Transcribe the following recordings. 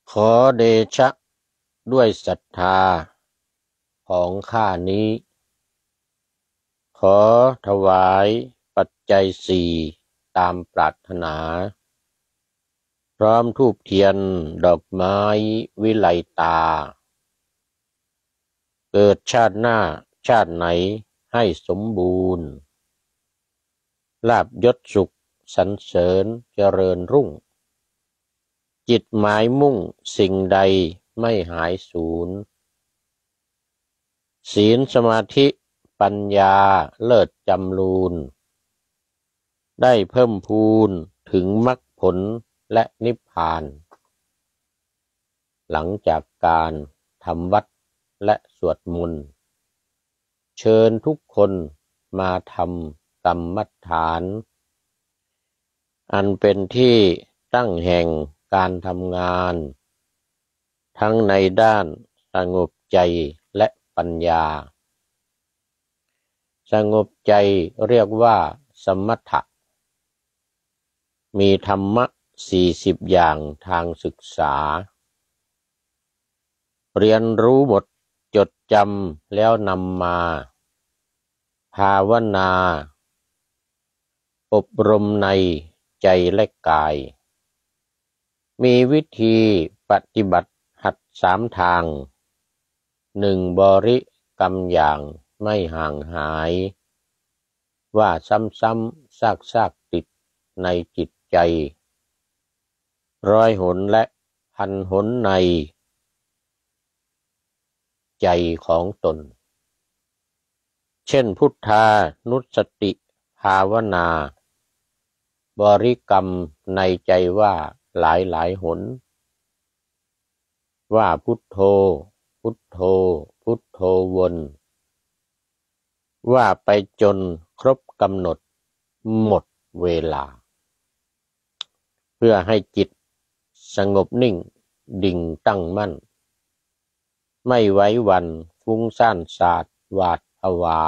ขอเดชะด้วยศรัทธาของข้านี้ขอถวายปัจจัยสี่ตามปรารถนาพร้อมธูปเทียนดอกไม้วิไลตาเกิดชาติหน้าชาติไหนให้สมบูรณ์ลาภยศสุขสรรเสริญเจริญรุ่งจิตหมายมุ่งสิ่งใดไม่หายสูญศีลสมาธิปัญญาเลิศจำรูนได้เพิ่มพูนถึงมรรคผลและนิพพานหลังจากการทำวัดและสวดมนต์เชิญทุกคนมาทำกรรมฐานอันเป็นที่ตั้งแห่งการทำงานทั้งในด้านสงบใจและปัญญาสงบใจเรียกว่าสมถะมีธรรมะ40อย่างทางศึกษาเรียนรู้หมดจดจำแล้วนำมาภาวนาอบรมในใจและกายมีวิธีปฏิบัติหัด3ทาง1บริกรรมอย่างไม่ห่างหายว่าซ้ำๆซากๆติดในจิตใจ100 หนและ1,000 หนในใจของตนเช่นพุทธานุสติภาวนาบริกรรมในใจว่าหลายหนว่าพุทโธพุทโธพุทโธวนว่าไปจนครบกำหนดหมดเวลาเพื่อให้จิตสงบนิ่งดิ่งตั้งมั่นไม่ไหวหวั่นฟุ้งซ่านสาดหวาดผวา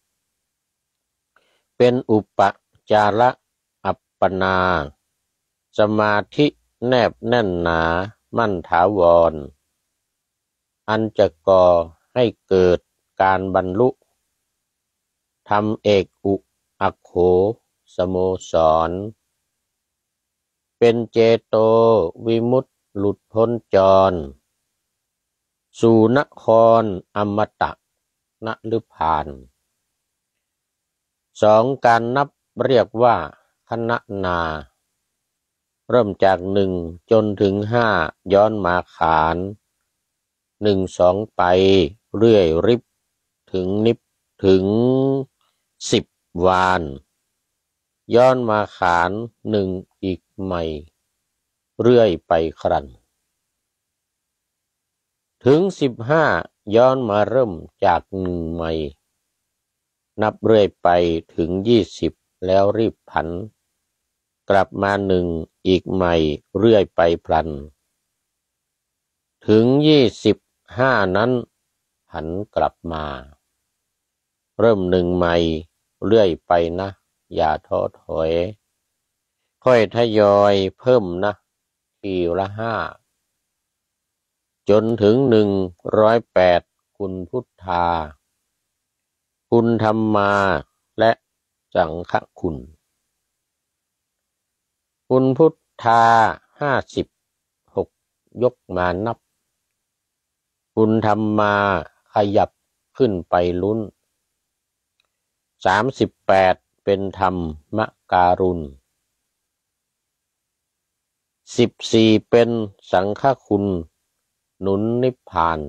เป็นอุปจาระอัปปนาสมาธิแนบแน่นหนามั่นถาวรอันจะก่อให้เกิดการบรรลุธรรมเอกอุอัคโขสโมสรเป็นเจโตวิมุตติหลุดพ้นจรสู่นครอมตะนฤพาน2การนับเรียกว่าคณนาเริ่มจาก1จนถึง5ย้อนมาขาน1 2ไปเรื่อยริบถึงนิพถึง10วานย้อนมาขาน1อีกใหม่เรื่อยไปครันถึง15ย้อนมาเริ่มจาก1ใหม่นับเรื่อยไปถึง20แล้วรีบผันกลับมา1อีกใหม่เรื่อยไปพลันถึง25นั้นหันกลับมาเริ่ม1ใหม่เรื่อยไปนะอย่าท้อถอยค่อยทยอยเพิ่มนะทีละ5จนถึง108คุณพุทธาคุณธรรมาและสังฆคุณคุณพุทธา56ยกมานับคุณธรรมาขยับขึ้นไปลุ้น38เป็นธรรมการุณ14เป็นสังฆคุณหนุนนิพพาน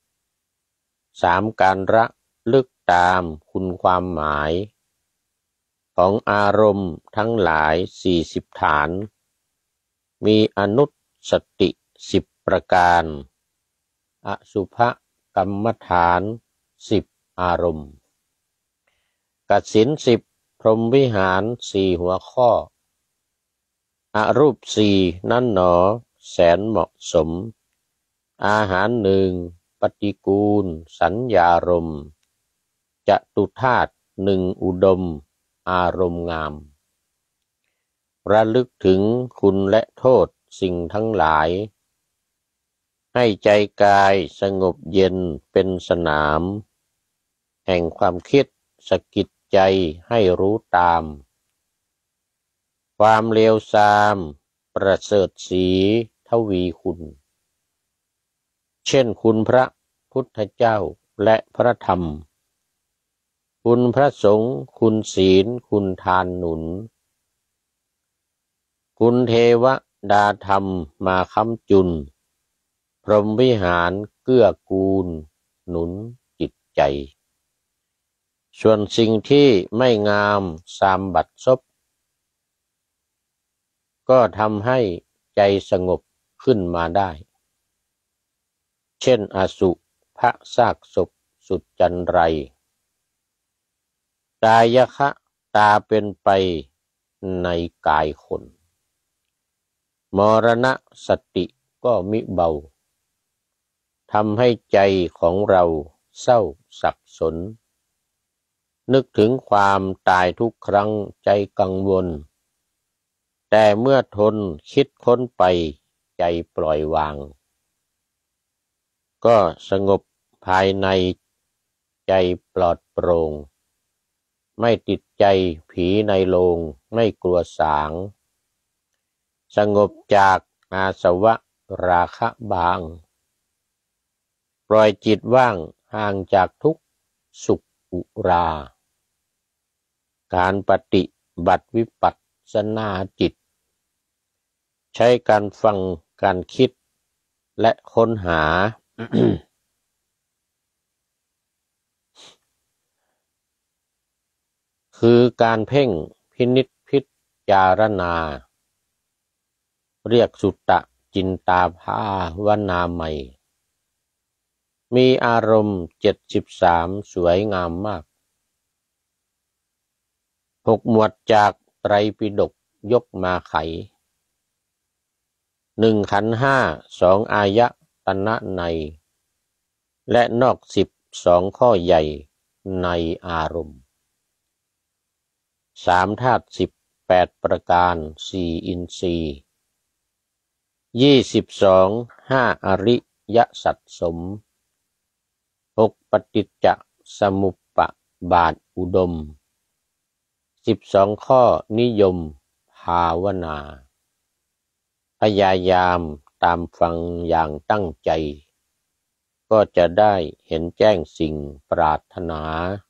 3การระลึกตามคุณความหมายของอารมณ์ทั้งหลาย40ฐานมีอนุสติ10ประการอสุภกรรมฐาน10อารมณ์กสิณ10พรหมวิหาร4หัวข้ออรูป4นั่นหนอแสนเหมาะสมอาหาร1ปฏิกูลสัญญารมณ์จตุธาตุ1อุดมอารมณ์งามระลึกถึงคุณและโทษสิ่งทั้งหลายให้ใจกายสงบเย็นเป็นสนามแห่งความคิดสะกิดใจให้รู้ตามความเลวทรามประเสริฐศรีทวีคุณเช่นคุณพระพุทธเจ้าและพระธรรมคุณพระสงฆ์คุณศีลคุณทานหนุนคุณเทวดาธรรมมาค้ำจุนพรหมวิหารเกื้อกูลหนุนจิตใจส่วนสิ่งที่ไม่งามสามบัดซบก็ทำให้ใจสงบขึ้นมาได้เช่นอสุภซากศพสุดจันไรกายคะตาเป็นไปในกายคนมรณะสติก็มิเบาทำให้ใจของเราเศร้าสับสนนึกถึงความตายทุกครั้งใจกังวลแต่เมื่อทนคิดค้นไปใจปล่อยวางก็สงบภายในใจปลอดโปร่งไม่ติดใจผีในโลงไม่กลัวสางสงบจากอาสวะราคะบางปล่อยจิตว่างห่างจากทุกข์สุขอุราการปฏิบัติวิปัสสนาจิตใช้การฟังการคิดและค้นหา คือการเพ่งพินิจพิจารณาเรียกสุตตะจินตาภาวนาใหม่มีอารมณ์73สวยงามมาก6หมวดจากไตรปิฎกยกมาไข1ขันธ์5 2อายตนะในและนอก12ข้อใหญ่ในอารมณ์3ธาตุ10 8ประการ4อินทรีย์22 5อริยสัจสม6ปฏิจจสมุปบาทอุดม12ข้อนิยมภาวนาพยายามตามฟังอย่างตั้งใจก็จะได้เห็นแจ้งสิ่งปรารถนา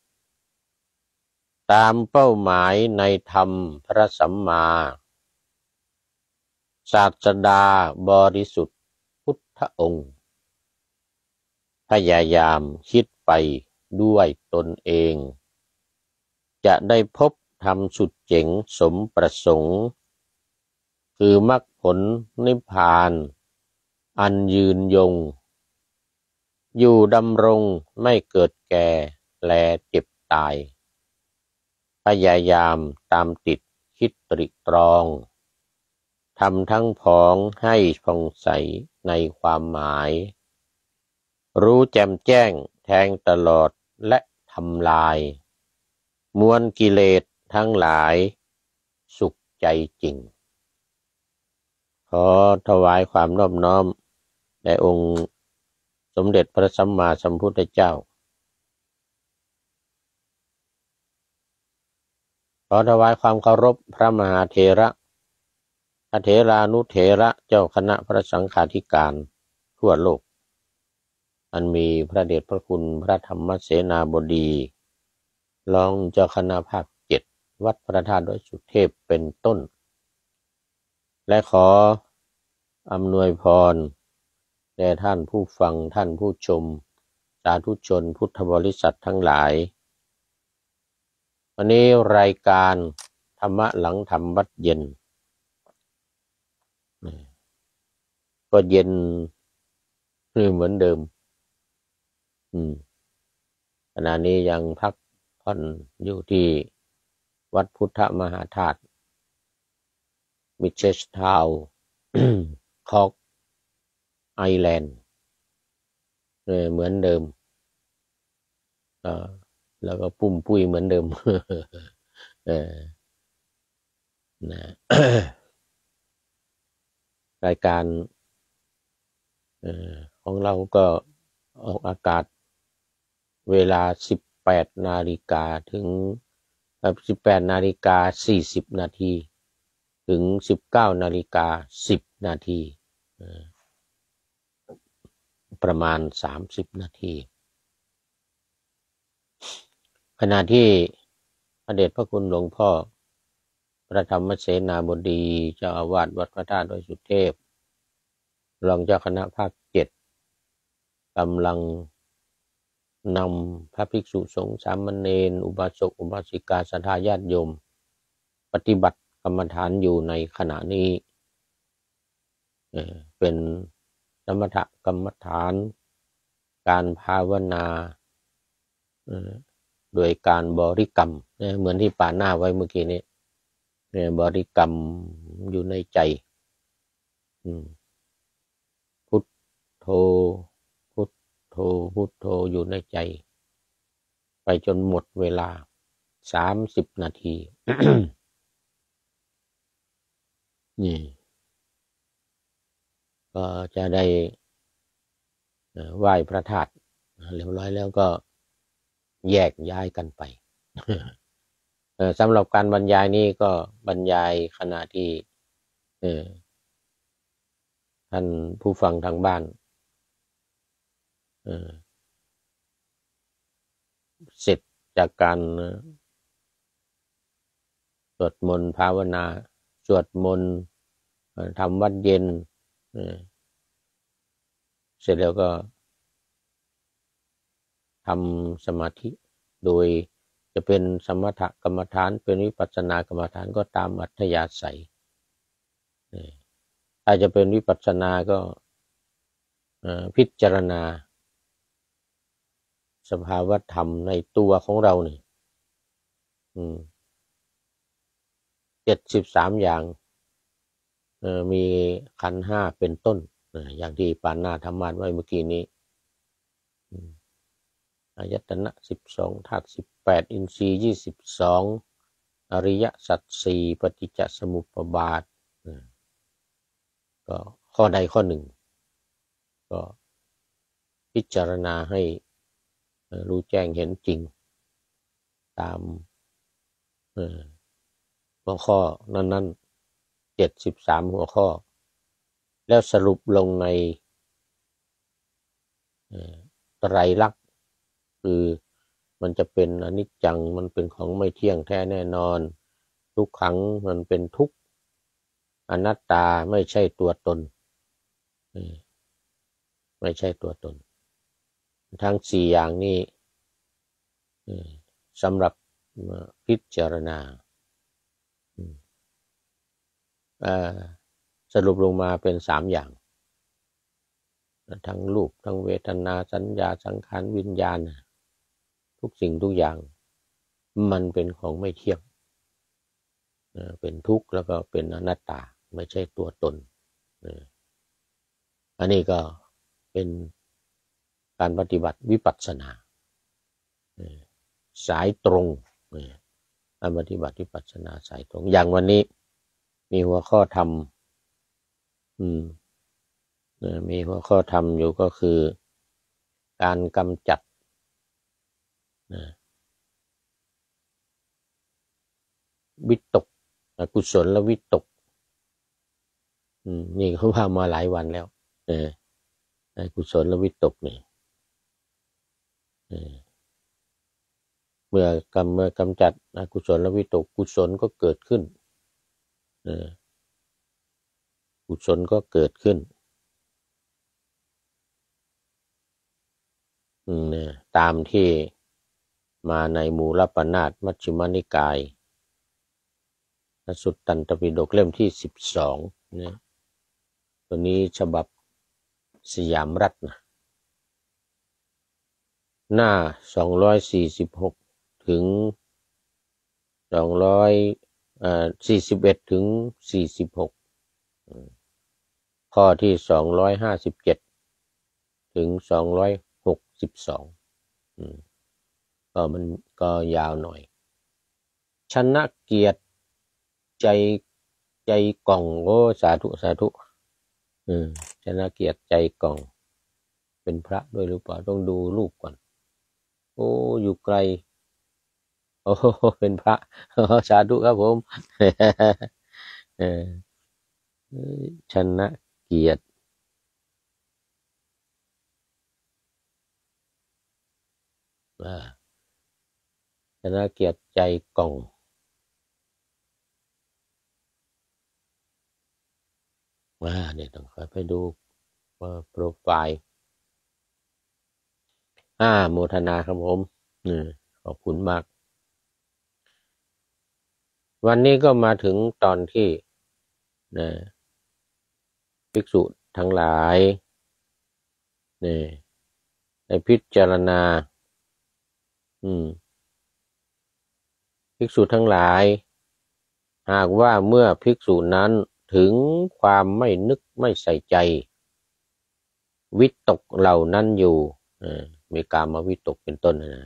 ตามเป้าหมายในธรรมพระสัมมาศาสดาบริสุทธิ์พุทธองค์พยายามคิดไปด้วยตนเองจะได้พบธรรมสุดเจ๋งสมประสงค์คือมรรคผลนิพพานอันยืนยงอยู่ดำรงไม่เกิดแก่แลเจ็บตายพยายามตามติดคิดตริตรองทำทั้งพ้องให้ผ่องใสในความหมายรู้แจ่มแจ้งแทงตลอดและทำลายมวลกิเลสทั้งหลายสุขใจจริงขอถวายความนอบน้อมแด่องค์สมเด็จพระสัมมาสัมพุทธเจ้าขอถวายความเคารพพระมหาเถระพระเถรานุเถระเจ้าคณะพระสังฆาธิการทั่วโลกอันมีพระเดชพระคุณพระธรรมเสนาบดีรองเจ้าคณะภาค7วัดพระธาตุดอยสุเทพเป็นต้นและขออำนวยพรแด่ท่านผู้ฟังท่านผู้ชมสาธุชนพุทธบริษัททั้งหลายวันนี้รายการธรรมะหลังธรรมวัดเย็นก็เย็นเหมือนเดิมขณะนี้ยังพักผ่อนอยู่ที่วัดพุทธมหาธาตุมิเชสทาวน์ คอกไอแลนด์เหมือนเดิมแล้วก็ปุ้มปุ้ยเหมือนเดิม นะ รายการของเราก็ออกอากาศเวลา18 นาฬิกาถึง18:40 นาทีถึง19:10 นาทีประมาณ30 นาทีขณะที่พระเดชพระคุณหลวงพ่อพระธรรมเสนาบดีเจ้าอาวาสวัดพระธาตุดอยสุเทพรองเจ้าคณะภาค7กำลังนำพระภิกษุสงฆ์สามเณรอุบาสกอุบาสิกาศรัทธาญาติโยมปฏิบัติกรรมฐานอยู่ในขณะนี้เป็นสมถกรรมฐานการภาวนาโดยการบริกรรมเหมือนที่ป่าหน้าไว้เมื่อกี้นี้บริกรรมอยู่ในใจพุทโธพุทโธพุทโธอยู่ในใจไปจนหมดเวลา30 นาที นี่ก็จะได้ไหว้พระธาตุเรียบร้อยแล้วก็แยกย้ายกันไปสำหรับการบรรยายนี้ก็บรรยายขณะที่ท่านผู้ฟังทางบ้านเสร็จจากการสวดมนต์ภาวนาสวดมนต์ทำวัดเย็นเสร็จแล้วก็ทำสมาธิโดยจะเป็นสมถกรรมฐานเป็นวิปัสสนากรรมฐานก็ตามอัธยาศัยถ้าจะเป็นวิปัสสนาก็พิจารณาสภาวธรรมในตัวของเราเนี่ย73 อย่างมีขันธ์5เป็นต้นอย่างที่ปานนาธรรมาสไว้เมื่อกี้นี้อายตนะ12ธาตุ18อินทรีย์22อริยสัจ4ปฏิจจสมุปบาทก็ข้อใดข้อหนึ่งก็พิจารณาให้รู้แจ้งเห็นจริงตามหัวข้อนั้นๆ73หัวข้อแล้วสรุปลงในไตรลักษณ์คือมันจะเป็นอนิจจังมันเป็นของไม่เที่ยงแท้แน่นอนทุกขังมันเป็นทุกข์อนัตตาไม่ใช่ตัวตนไม่ใช่ตัวตนทั้ง4อย่างนี้สำหรับพิจารณาสรุปลงมาเป็น3อย่างทั้งรูปทั้งเวทนาสัญญาสังขารวิญญาณทุกสิ่งทุกอย่างมันเป็นของไม่เที่ยงเป็นทุกข์แล้วก็เป็นอนัตตาไม่ใช่ตัวตนอันนี้ก็เป็นการปฏิบัติวิปัสสนาสายตรงการปฏิบัติวิปัสสนาสายตรงอย่างวันนี้มีหัวข้อธรรมมีหัวข้อธรรมอยู่ก็คือการกำจัดวิตกกุศลและวิตกนี่เขาว่ามาหลายวันแล้วกุศลและวิตกนี่เมื่อกำจัดอกุศลและวิตกกุศลก็เกิดขึ้นกุศลก็เกิดขึ้นตามที่มาในมูลปนาถมัชฌิมนิกายสุตตันตปิฎกเล่มที่12นะตัวนี้ฉบับสยามรัฐนะหน้า246ถึง241ถึง46ข้อที่257ถึง262ก็มันก็ยาวหน่อยชนะเกียรติใจกล่องโอ้สาธุชนะเกียรติใจกล่องเป็นพระด้วยหรือเปล่าต้องดูรูปก่อนโอ้อยู่ไกลโอ้เป็นพระสาธุครับผมเออชนะเกียรติชนะเกียรติใจกล่องเนี่ยต้องคอยไปดูโปรไฟล์โมทนาครับผมขอบคุณมากวันนี้ก็มาถึงตอนที่นะภิกษุทั้งหลายเนี่ยในพิจารณาภิกษุทั้งหลายหากว่าเมื่อภิกษุนั้นถึงความไม่นึกไม่ใส่ใจวิตกเหล่านั้นอยู่มีกามวิตกเป็นต้นนะ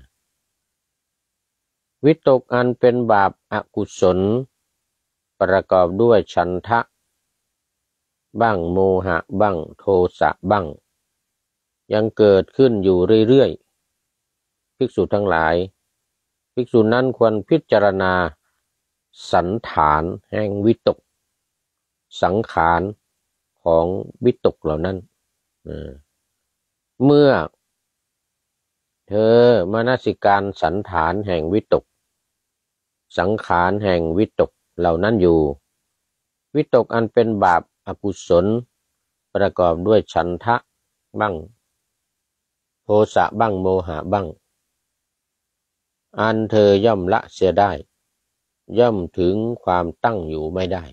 วิตกอันเป็นบาปอกุศลประกอบด้วยฉันทะบ้างโมหะบ้างโทสะบ้างยังเกิดขึ้นอยู่เรื่อยๆภิกษุทั้งหลายภิกษุนั้นควรพิจารณาสันฐานแห่งวิตกสังขารของวิตกเหล่านั้นเมื่อเธอมนสิการสันฐานแห่งวิตกสังขารแห่งวิตกเหล่านั้นอยู่วิตกอันเป็นบาปอกุศลประกอบด้วยฉันทะบ้างโทสะบ้างโมหะบ้างอันเธอย่อมละเสียได้ย่อมถึงความตั้งอยู่ไม่ได้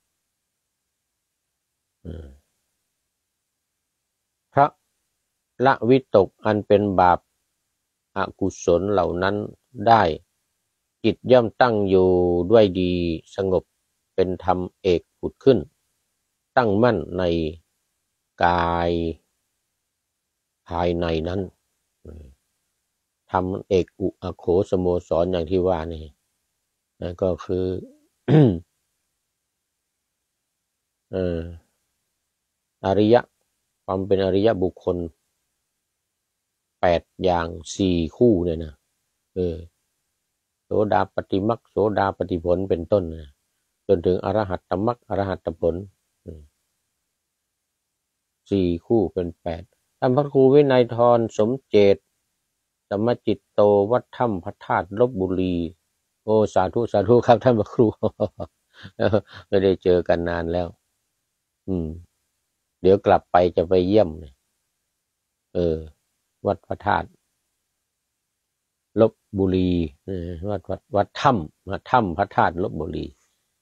เพราะละวิตกอันเป็นบาปอกุศลเหล่านั้นได้จิตย่อมตั้งอยู่ด้วยดีสงบเป็นธรรมเอกผุดขึ้นตั้งมั่นในกายภายในนั้นธรรมเอกอุอโขสโมสรอย่างที่ว่านี่นั่นก็คือ อริยะความเป็นอริยบุคคล8อย่าง4คู่เนี่ยนะโสดาปฏิมรรคโสดาปฏิผลเป็นต้นนะจนถึงอรหัตตมรรคอรหัตตผล4คู่เป็น8ท่านพระครูวินัยธรสมเจตสมจิตโตวัดถ้ำพระธาตุลพบุรีโอ้สาธุสาธุครับท่านพระครู ไม่ได้เจอกันนานแล้วเดี๋ยวกลับไปจะไปเยี่ยมวัดพระธาตุลพบุรีวัดถ้ำพระธาตุลพบุรี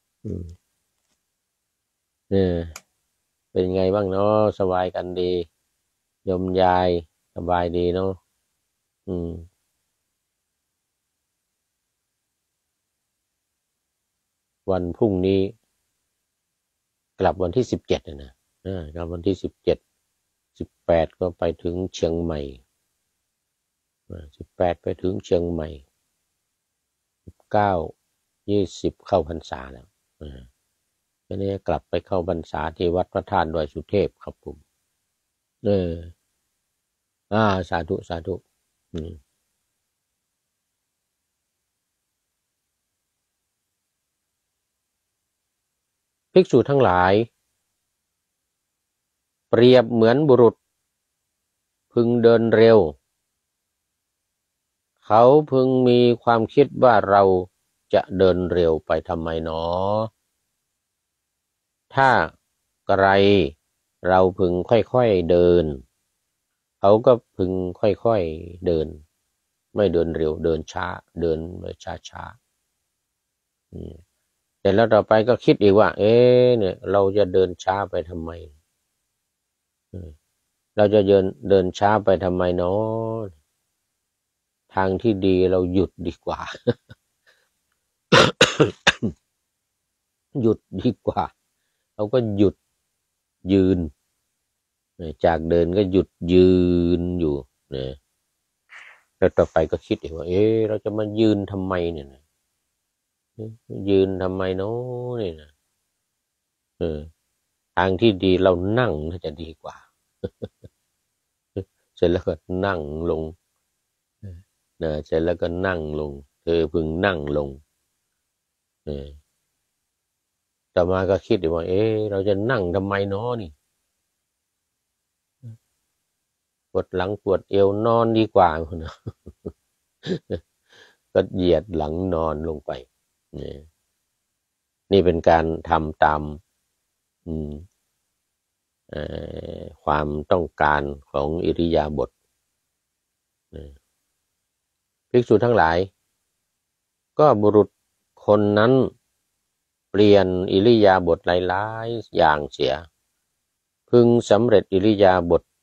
เป็นไงบ้างเนาะสบายกันดีโยมยายสบายดีเนาะวันพรุ่งนี้กลับวันที่17นะกลับวันที่17 18ก็ไปถึงเชียงใหม่18ไปถึงเชียงใหม่19 20เข้าพรรษาแล้วทีนี้กลับไปเข้าพรรษาที่วัดพระธาตุดอยสุเทพครับผมสาธุสาธุภิกษุทั้งหลายเปรียบเหมือนบุรุษพึงเดินเร็วเขาพึงมีความคิดว่าเราจะเดินเร็วไปทำไมหนอถ้าไกลเราพึงค่อยๆเดินเขาก็พึงค่อยๆเดินไม่เดินเร็วเดินช้าเดินช้าแต่แล้วต่อไปก็คิดอีกว่าเนี่ยเราจะเดินช้าไปทำไมเราจะเดินช้าไปทำไมเนาะทางที่ดีเราหยุดดีกว่า หยุดดีกว่าเราก็หยุดยืนจากเดินก็หยุดยืนอยู่นะแล้วต่อไปก็คิดอีกว่าเราจะมายืนทำไมเนี่ยนะยืนทำไมเนาะเนี่ยนะทางที่ดีเรานั่งน่าจะดีกว่าสร็จแล้วก็นั่งลงเสร็จแล้วก็นั่งลงเธอพึงนั่งลงต่อมาก็คิดว่าเราจะนั่งทำไมเนาะนี่ปวดหลังปวดเอวนอนดีกว่านะก็เหยียดหลังนอนลงไปนี่เป็นการทำตามความต้องการของอิริยาบถภิกษุทั้งหลายก็บุรุษคนนั้นเปลี่ยนอิริยาบถหลายๆอย่างเสียพึงสำเร็จอิริยาบถ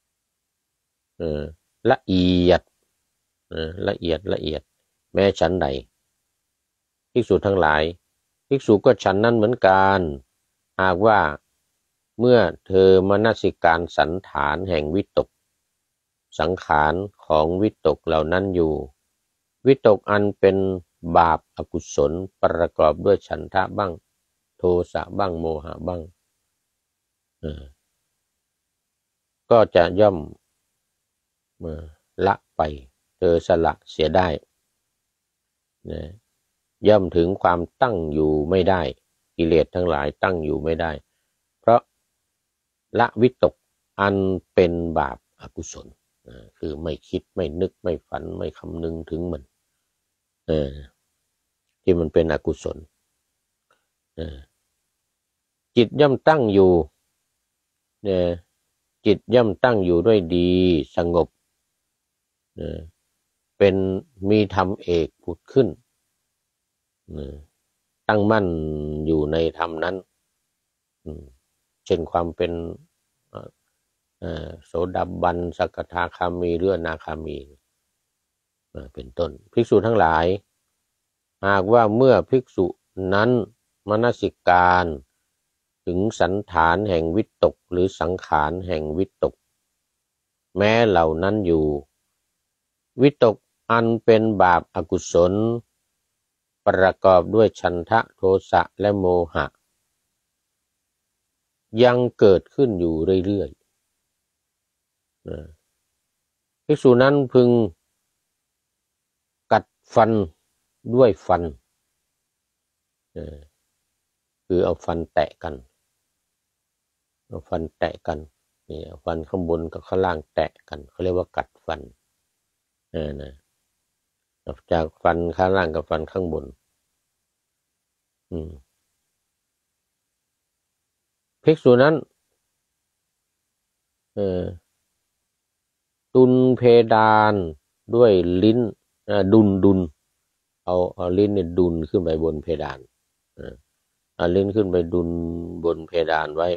ละเอียดละเอียดแม้ฉันใดภิกษุทั้งหลายภิกษุก็ฉันนั้นเหมือนกันหากว่าเมื่อเธอมนสิการสันฐานแห่งวิตกสังขารของวิตกเหล่านั้นอยู่วิตกอันเป็นบาปอกุศลประกอบด้วยฉันทะบ้างโทสะบ้างโมหะบ้างก็จะย่อมละไปเธอสละเสียได้ย่อมถึงความตั้งอยู่ไม่ได้กิเลสทั้งหลายตั้งอยู่ไม่ได้เพราะละวิตกอันเป็นบาปอกุศลคือไม่คิดไม่นึกไม่ฝันไม่คำนึงถึงมันที่มันเป็นอกุศลจิตย่อมตั้งอยู่จิตย่อมตั้งอยู่ด้วยดีสงบเป็นมีธรรมเอกผุดขึ้นตั้งมั่นอยู่ในธรรมนั้นเช่นความเป็นโสดาบันสกทาคามีหรืออนาคามีเป็นต้นภิกษุทั้งหลายหากว่าเมื่อภิกษุนั้นมนสิการถึงสันฐานแห่งวิตกหรือสังขารแห่งวิตกแม้เหล่านั้นอยู่วิตกอันเป็นบาปอกุศลประกอบด้วยฉันทะโทสะและโมหะยังเกิดขึ้นอยู่เรื่อยๆภิกษุนั้นพึงกัดฟันด้วยฟันคือเอาฟันแตะกันเอาฟันแตะกันนี่เอาฟันข้างบนกับข้างล่างแตะกันเขาเรียกว่ากัดฟันจากฟันข้างล่างกับฟันข้างบนภิกษุนั้นตุนเพดานด้วยลิ้นดุนเอาลิ้นเนี่ยดุนขึ้นไปบนเพดานเอาลิ้นขึ้นไปดุนบนเพดานไว้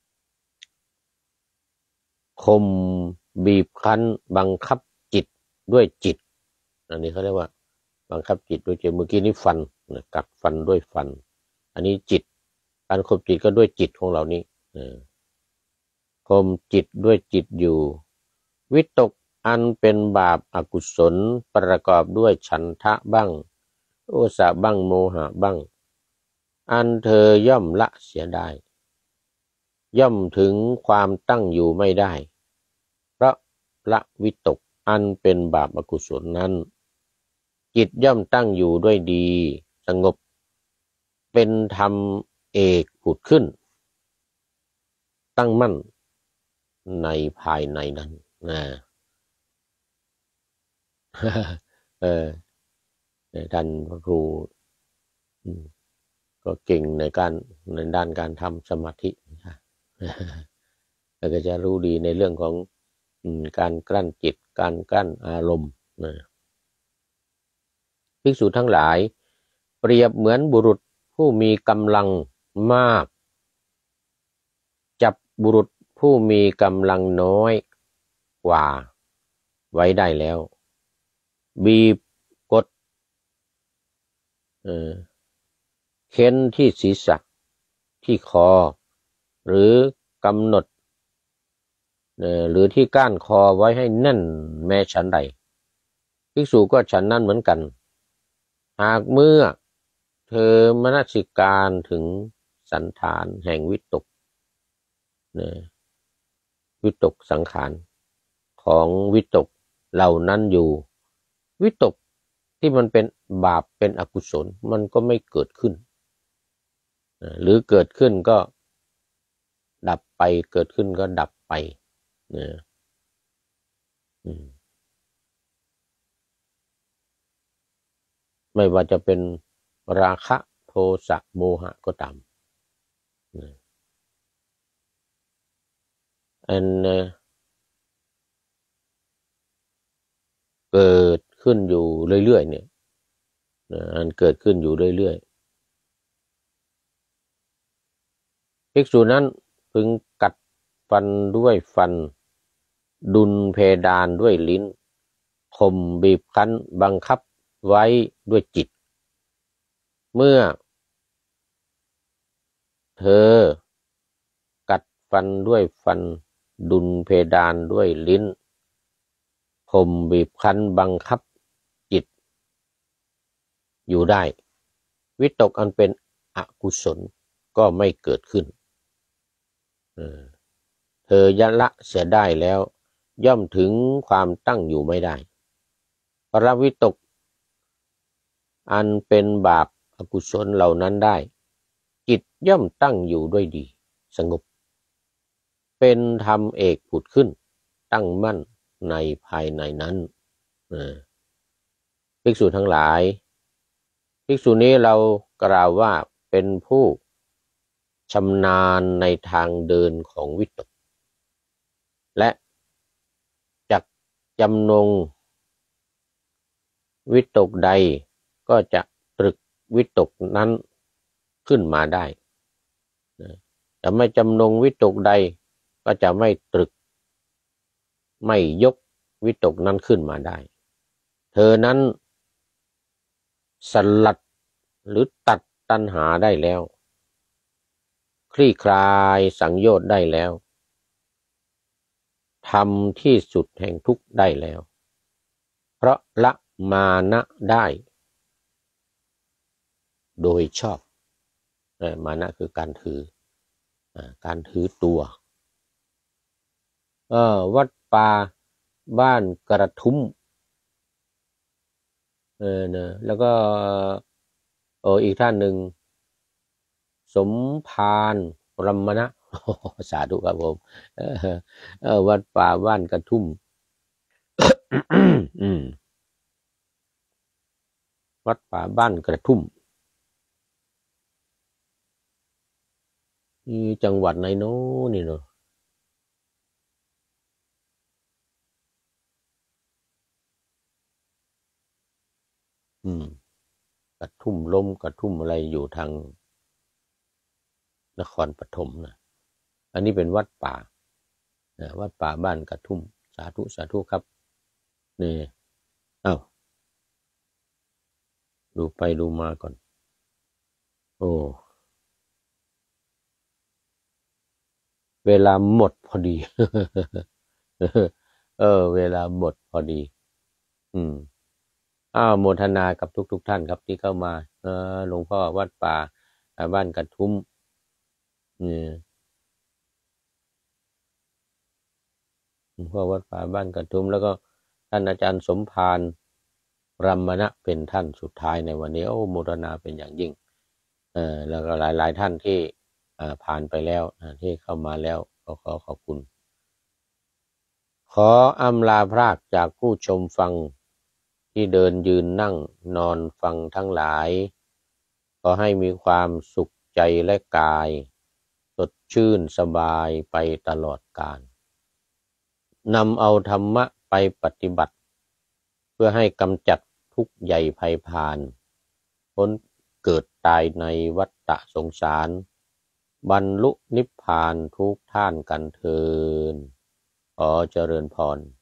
คมบีบคั้นบังคับจิตด้วยจิตอันนี้เขาเรียกว่าบังคับจิตด้วยจิตเมื่อกี้นี้ฟันกัดฟันด้วยฟันอันนี้จิตการข่มจิตก็ด้วยจิตของเรานี้ข่มจิตด้วยจิตอยู่วิตกอันเป็นบาปอกุศลประกอบด้วยฉันทะบ้างโทสะบ้างโมหะบ้างอันเธอย่อมละเสียได้ย่อมถึงความตั้งอยู่ไม่ได้เพราะละวิตกอันเป็นบาปอกุศลนั้นจิตย่อมตั้งอยู่ด้วยดีสงบเป็นธรรมเอกผุดขึ้นตั้งมั่นในภายในนั้นท่านพระครูก็เก่งในด้านการทำสมาธิแล้วก็จะรู้ดีในเรื่องของการกลั้นจิตการกลั้นอารมณ์ภิกษุทั้งหลายเปรียบเหมือนบุรุษผู้มีกำลังมากจับบุรุษผู้มีกำลังน้อยกว่าไว้ได้แล้วบีบกดเค้นที่ศีรษะที่คอหรือกำหนดหรือที่ก้านคอไว้ให้แน่นแม้ฉันใดภิกษุก็ฉันนั้นเหมือนกันหากเมื่อเธอมนสิการถึงสันฐานแห่งวิตกวิตกสังขารขของวิตกเหล่านั้นอยู่วิตกที่มันเป็นบาปเป็นอกุศลมันก็ไม่เกิดขึ้นหรือเกิดขึ้นก็ดับไปเกิดขึ้นก็ดับไปนะไม่ว่าจะเป็นราคะโทสะโมหะก็ตามอันเกิดขึ้นอยู่เรื่อยๆเนี่ยอันเกิดขึ้นอยู่เรื่อยๆภิกษุนั้นพึงกัดฟันด้วยฟันดุลเพดานด้วยลิ้นข่มบีบคั้นบังคับไว้ด้วยจิตเมื่อเธอกัดฟันด้วยฟันดุลเพดานด้วยลิ้นข่มบีบคั้นบังคับจิตอยู่ได้วิตกอันเป็นอกุศลก็ไม่เกิดขึ้นเธอยะละเสียได้แล้วย่อมถึงความตั้งอยู่ไม่ได้เพราะวิตกอันเป็นบาปอกุศลเหล่านั้นได้จิตย่อมตั้งอยู่ด้วยดีสงบเป็นธรรมเอกผุดขึ้นตั้งมั่นในภายในนั้นภิกษุทั้งหลายภิกษุนี้เรากล่าวว่าเป็นผู้ชำนาญในทางเดินของวิตกและจักจำนงวิตกใดก็จะตรึกวิตกนั้นขึ้นมาได้จะไม่จำนงวิตกใดก็จะไม่ตรึกไม่ยกวิตกนั้นขึ้นมาได้เธอนั้นสลัดหรือตัดตัณหาได้แล้วคลี่คลายสังโยชน์ได้แล้วทำที่สุดแห่งทุกข์ได้แล้วเพราะละมานะได้โดยชอบมานะคือการถือตัววัดป่าบ้านกระทุ่มแล้วก็อีกท่านหนึ่งสมภารรัมมณะสาธุครับผมวัดป่าบ้านกระทุ่ม วัดป่าบ้านกระทุ่มนี่จังหวัดไหนโน้นี่เนาะกระทุ่มล้มกระทุ่มอะไรอยู่ทางนครปฐมนะอันนี้เป็นวัดป่าวัดป่าบ้านกระทุ่มสาธุสาธุครับนี่ดูไปดูมาก่อนโอ้เวลาหมดพอดี เวลาหมดพอดีโมทนากับทุกท่านครับที่เข้ามาหลวงพ่อวัดป่าบ้านกระทุ่มหลวงพ่อวัดป่าบ้านกระทุ่มแล้วก็ท่านอาจารย์สมภารรัมมณะเป็นท่านสุดท้ายในวันนี้โมทนาเป็นอย่างยิ่งแล้วก็หลายท่านที่ผ่านไปแล้วที่เข้ามาแล้วก็ขอขอบคุณขออำลาพรากจากผู้ชมฟังที่เดินยืนนั่งนอนฟังทั้งหลายขอให้มีความสุขใจและกายสดชื่นสบายไปตลอดกาลนำเอาธรรมะไปปฏิบัติเพื่อให้กำจัดทุกข์ใหญ่ภัยพานพ้นเกิดตายในวัฏฏะสงสารบรรลุนิพพานทุกท่านกันเทอญขอเจริญพร